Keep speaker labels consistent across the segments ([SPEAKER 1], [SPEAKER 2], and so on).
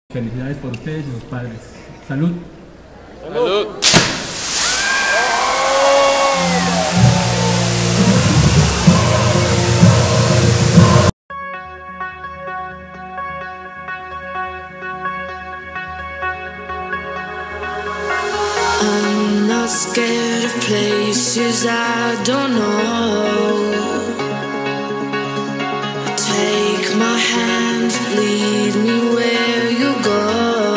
[SPEAKER 1] Felicidades por ustedes y sus padres. Salud.
[SPEAKER 2] Salud.
[SPEAKER 3] I'm not scared of places I don't know. Take my hand, lead me where you go.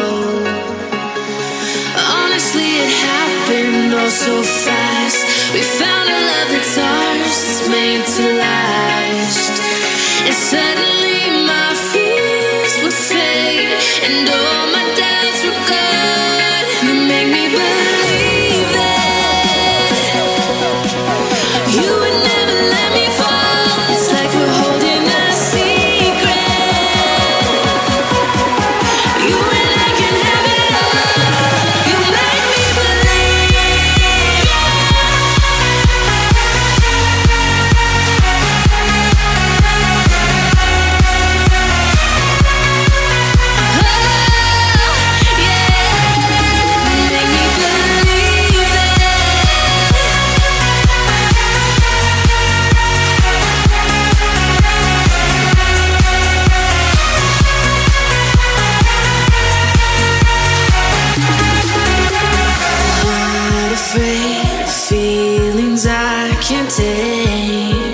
[SPEAKER 3] Honestly, it happened all so fast. We found a love that's ours, it's made to last. And suddenly my fears would fade, and all my doubts were gone. You make me believe that you would never let me fall. It's like we're holding a secret. You and I can have it all. You make me believe. Oh, yeah. Make me believe Not afraid of feelings I can't tame.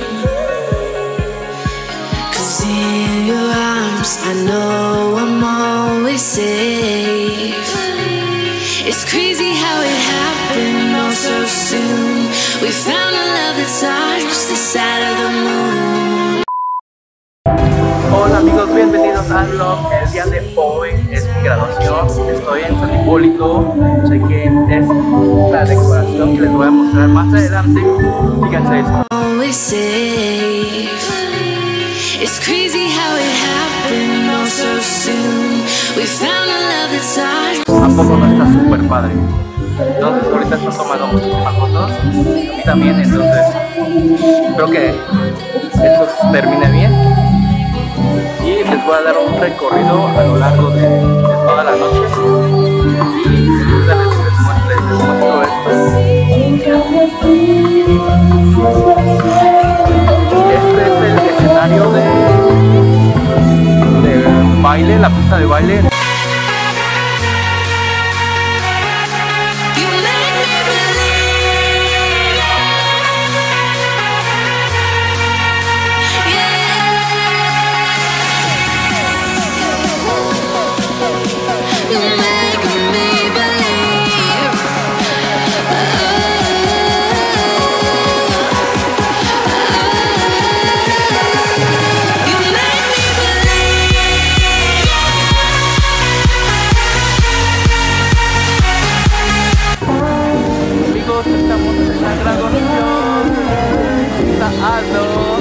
[SPEAKER 3] 'Cause in your arms I know I'm always safe. It's crazy how it happened all so soon. We found a love that's ours, this side of the moon.
[SPEAKER 4] Hola amigos, bienvenidos al vlog. El día de hoy es mi graduación. Estoy en San Hipólito. Chequen, es la decoración que les voy a mostrar más adelante. Fíjense esto.
[SPEAKER 3] Always safe. It's crazy how it happened all so soon. We found a love that's ours.
[SPEAKER 4] ¿A poco no está súper padre? Entonces ahorita están tomando muchísimas fotos. Y también, entonces espero que esto termine bien. Y les voy a dar un recorrido a lo largo de toda la noche. Y ahorita les muestro esto. Este es el escenario de baile, la pista de baile.
[SPEAKER 3] You make me believe. Yeah. You make me believe. You make me believe.
[SPEAKER 4] Amigos, estamos en la graduación. Está Aldo.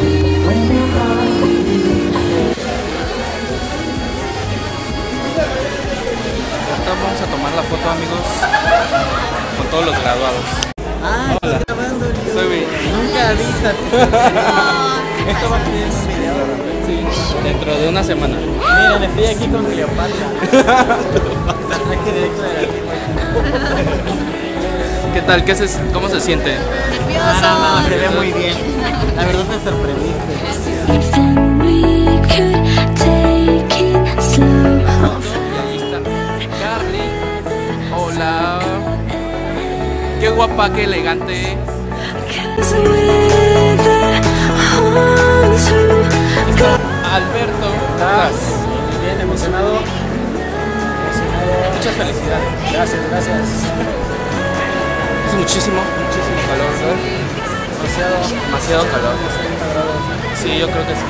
[SPEAKER 4] Ahorita vamos a tomar la foto, amigos, con todos los graduados. Hola. Soy bien.
[SPEAKER 5] Nunca avisas. Esto va a ser un video.
[SPEAKER 4] Sí, dentro de una semana.
[SPEAKER 5] Miren, estoy aquí con Cleopatra. Aquí directo de la firma.
[SPEAKER 4] ¿Qué tal? ¿Cómo se siente?
[SPEAKER 5] No, se ve muy bien. La verdad me sorprendiste.
[SPEAKER 3] Then we could take it slow.
[SPEAKER 4] Y ahí está Carly. Hola. Qué guapa, qué elegante.
[SPEAKER 3] 'Cause we're the ones who go.
[SPEAKER 4] Alberto.
[SPEAKER 5] Bien emocionado.
[SPEAKER 4] Muchas felicidades.
[SPEAKER 5] Gracias.
[SPEAKER 4] Hace muchísimo calor, ¿no? Demasiado calor. Sí, yo creo que sí.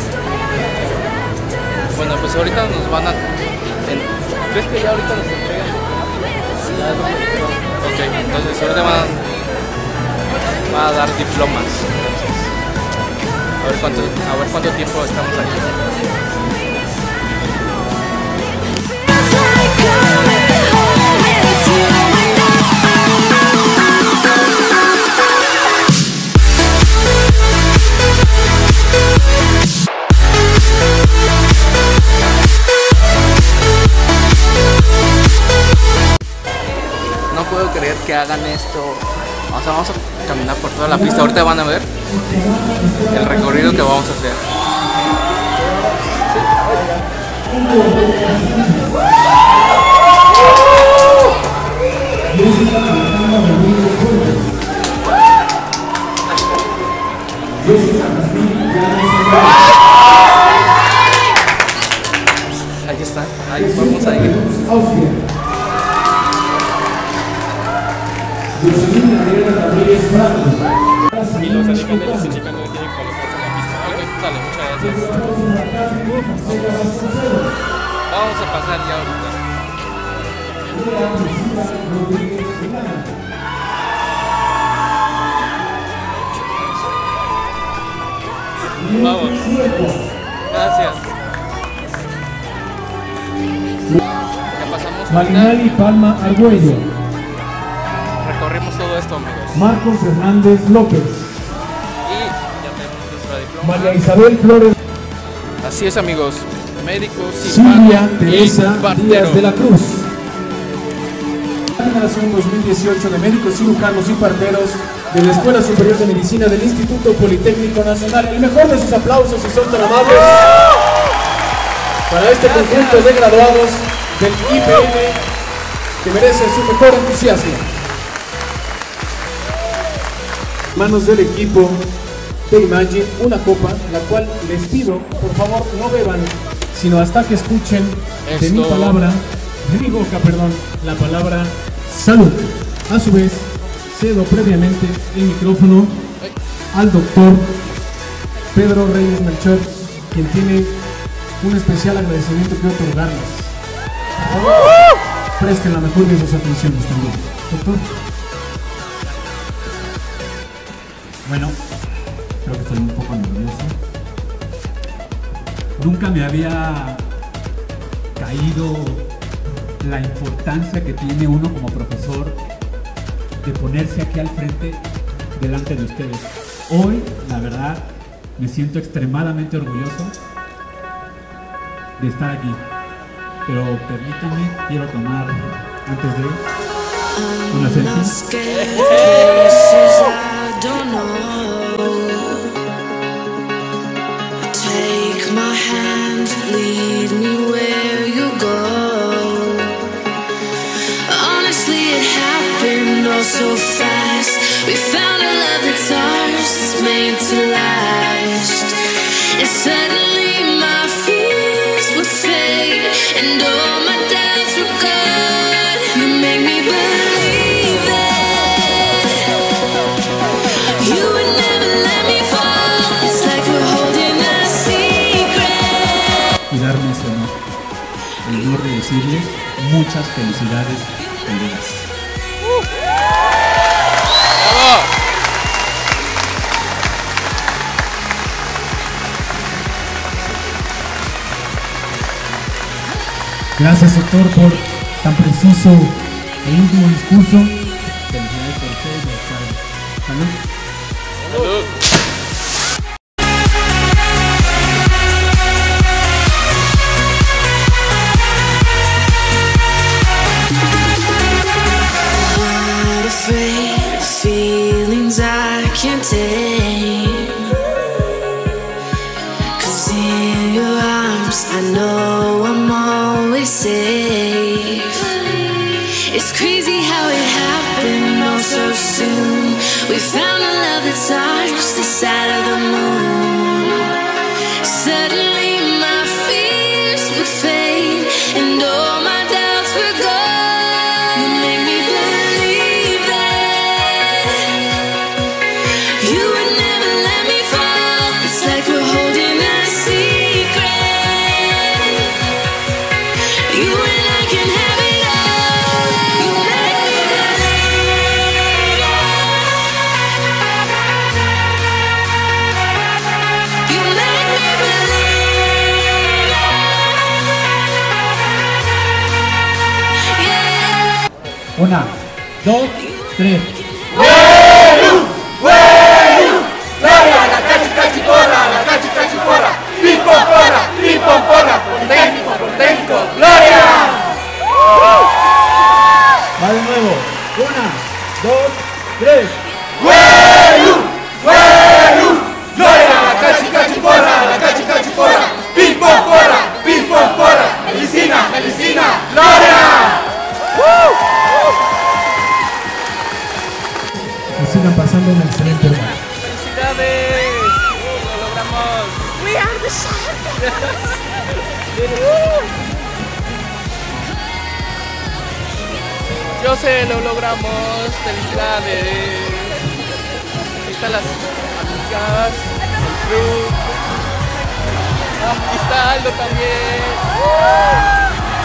[SPEAKER 4] Bueno, pues ahorita nos van a... ¿Crees que ya ahorita nos entregan? Ok, entonces ahorita van a dar diplomas. Entonces, a ver cuánto tiempo estamos aquí.
[SPEAKER 3] Feels like coming home. It's you and I.
[SPEAKER 4] creer que hagan esto. O sea, vamos a caminar por toda la pista. Ahorita van a ver el recorrido que vamos a hacer. Ahí está, ahí vamos a ir.
[SPEAKER 5] Y los animales de chica no tienen que colocarse en la pista. Ok, sale, muchas gracias. Vamos a pasar ya ahorita. Vamos. Gracias. Ya pasamos.
[SPEAKER 1] Malinali Palma Argüello.
[SPEAKER 5] Recorrimos todo esto, amigos.
[SPEAKER 1] Marcos Hernández López.
[SPEAKER 5] Y ya tenemos nuestra diploma.
[SPEAKER 1] María Isabel Flores.
[SPEAKER 5] Así es, amigos. Médicos,
[SPEAKER 1] Silvia
[SPEAKER 5] cirujano
[SPEAKER 1] Teresa
[SPEAKER 5] y partero.
[SPEAKER 1] Díaz de la Cruz. La generación 2018 de médicos, cirujanos y parteros de la Escuela Superior de Medicina del Instituto Politécnico Nacional. El mejor de sus aplausos, si son tan amables, para este conjunto de graduados del IPN que merece su mejor entusiasmo. Manos del equipo de Imagine, una copa, la cual les pido, por favor, no beban, sino hasta que escuchen de mi palabra, de mi boca, perdón, la palabra salud. A su vez, cedo previamente el micrófono al doctor Pedro Reyes Melchor, quien tiene un especial agradecimiento que otorgarles. Por favor, presten la mejor de sus atenciones también. Doctor. Bueno, creo que estoy un poco nervioso. Nunca me había caído la importancia que tiene uno como profesor de ponerse aquí al frente delante de ustedes. Hoy, la verdad, me siento extremadamente orgulloso de estar aquí. Pero permítanme, quiero tomar antes de una selfie.
[SPEAKER 3] Take my hand, lead me where you go. Honestly, it happened all so fast. We found a love that's ours, it's made to last. And suddenly my fears would fade, and all my doubts were gone. You make me believe that you would never let me fall. It's like we're holding a secret.
[SPEAKER 1] Y darme ese honor, el honor de decirles muchas felicidades, colegas.
[SPEAKER 5] ¡Bravo!
[SPEAKER 1] Gracias, doctor, por tan preciso e íntimo discurso. Felicidades por ustedes, doctor. Salud.
[SPEAKER 5] ¡Salud!
[SPEAKER 3] Not afraid of feelings I can't tame. 'Cause in your arms I know I'm always safe. It's crazy how it happened all so soon. We found a love that's ours, the side of the moon. Suddenly my fears would fade, and all my doubts were gone. You make me believe that you would never let me fall. It's like we're holding a secret. You and I can have it all. You make me believe. You make me believe. Yeah.
[SPEAKER 1] Una, dos, tres. Va de nuevo. Una, pasando un excelente día.
[SPEAKER 5] ¡Felicidades! ¡Lo logramos! ¡We are the champions! Yo sé, lo logramos. ¡Felicidades! Aquí están las amigas, el club. Aquí está Aldo también.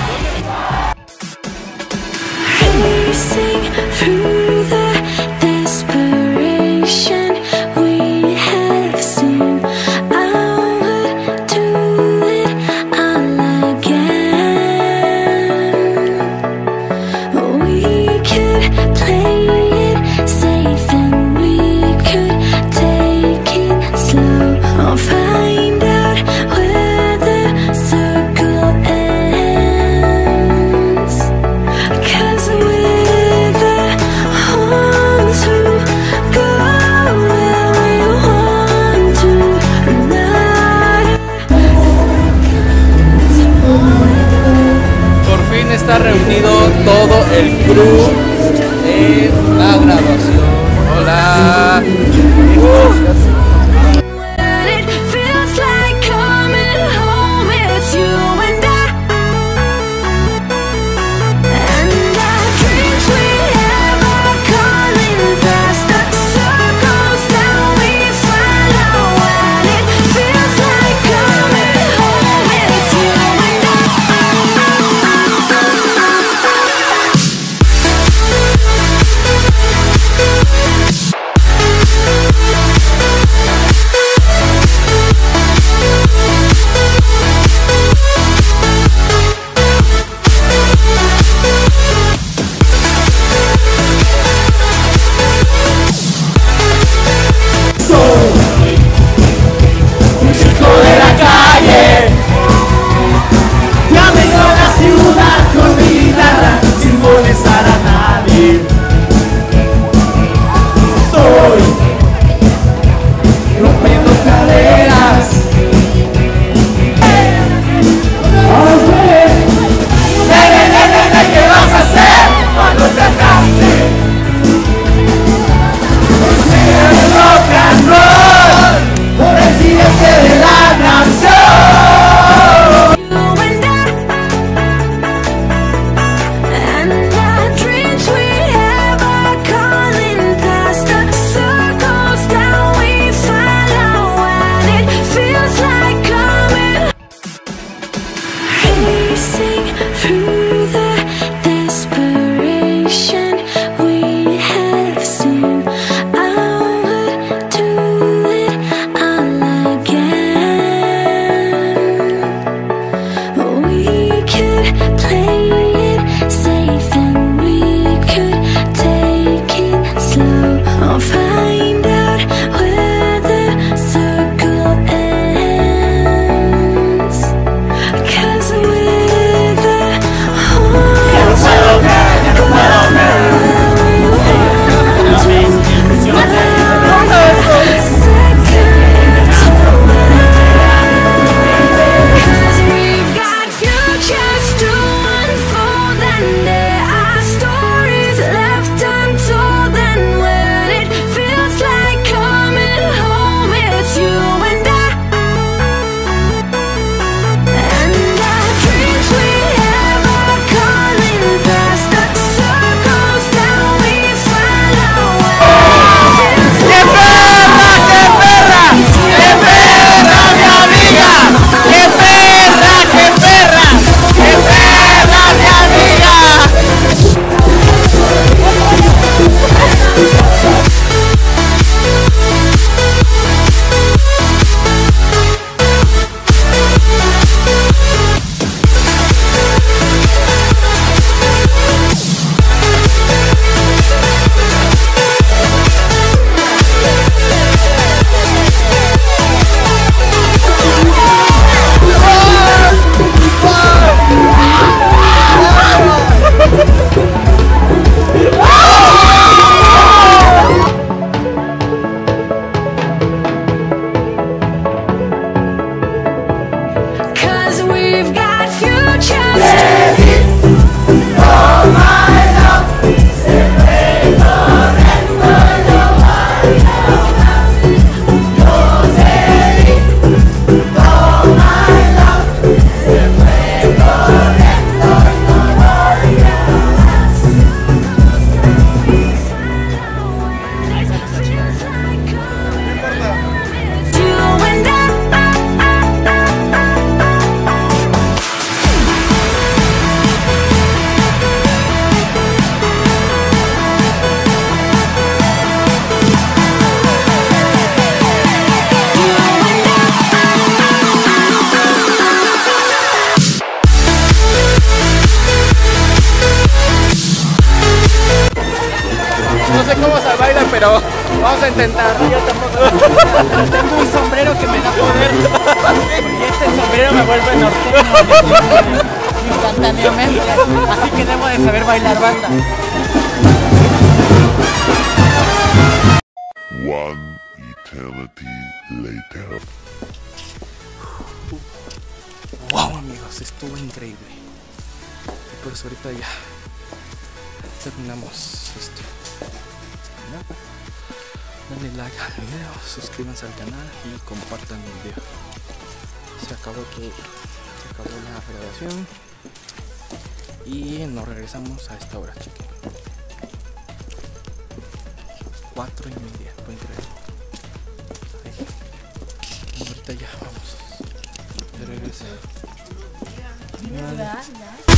[SPEAKER 3] Racing through the desperation we have seen, I would do it all again. We could play it safe and we could take it slow. I'll find out where the circle ends. 'Cause we're the ones who go where we want to,
[SPEAKER 5] Por fin está reunido todo el crew de la graduación. Hola.
[SPEAKER 3] when it feels like coming home, it's you and I. And the dreams we have are calling fast. The circles that we follow, when it feels like coming home, it's you and I.
[SPEAKER 4] sé cómo se baila, pero vamos a intentar.
[SPEAKER 5] Yo tampoco. Pero tengo un sombrero que me da poder. Y este sombrero me vuelve norteño instantáneamente. Así que debo de saber bailar banda.
[SPEAKER 2] One eternity later.
[SPEAKER 4] Wow, amigos, estuvo increíble. Y por eso ahorita ya terminamos esto. Dale like al video, suscríbanse al canal y compartan el video. Se acabó todo, se acabó la grabación y nos regresamos a esta hora, chiqui. 4:30, fue increíble. Ahí. Ahorita ya vamos. Ya regresé.